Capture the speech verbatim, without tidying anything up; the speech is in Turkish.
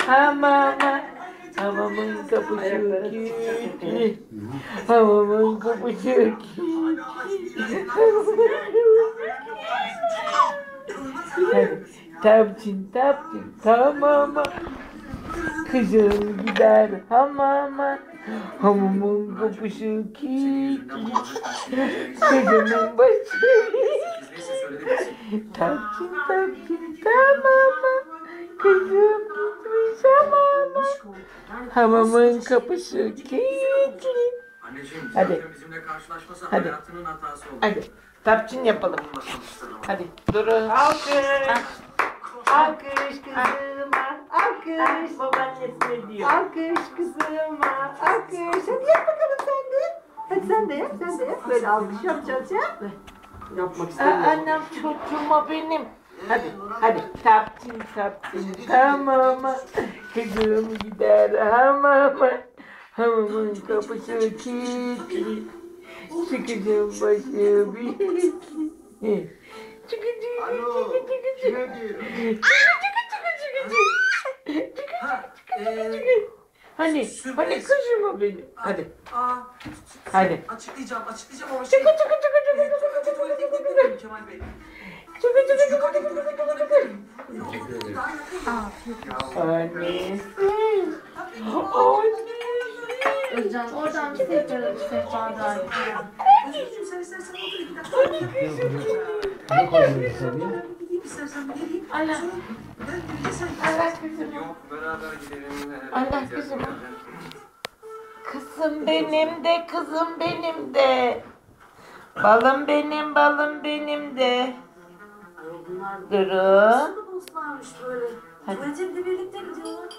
Hamama. Hamamın kapısı kilitli. Hamamın kapısı kilitli. Hadi. Tapçın tapçın tamama. Kızım gider hamama. Hamamın kapısı kilitli. Kızımın başı. Tapçın tapçın tamama. Kızım gitmiş hamama. Hamamın kapısı kilitli. Hadi. Hadi. Hadi. Tapçın yapalım. Hadi. Durun. Alkış. Alkış kızıma. Alkış. Babaannesine diyor. Alkış kızıma. Alkış. Hadi yap bakalım sen de. Hadi sen de yap. Sen de yap. Böyle alkış yapacağız ya. Yapmak istemiyorum. Annem çocuğuma benim. Hadi, hadi. Tapçın tapçın tamama. Kızım gider hamama. Hamamın kapısı kilitli. Çıkacağım başı bitli. Çıkıcı, çıkıcı, çıkıcı. Hani, hani kızım o benim. Hadi. Hadi. Açıklayacağım, açıklayacağım ama Çıkı şey... çıkı çıkı çıkı Evet, tuvalete tuvalete gidebilirim Kemal Bey. çıkı çıkı çıkı Yukarıda çıkı tuvalet çıkı kullanabilirim. Annesi. Özcan oradan bir sehpa, sehpa daha. Özgürcüğüm sen istersen otur iki dakika. Ne koyuyorsun tabii? Gideyim istersen bir geleyim. Allah. Ben bir de sen... Allah kızım. Yok beraber gidelim. Allah kızım. Kızım benim de, kızım benim de. Balım benim, balım benim de. Bunlar Durun. dostlarmış böyle. Hadi. Tuvalete bir de birlikte gidiyorlar.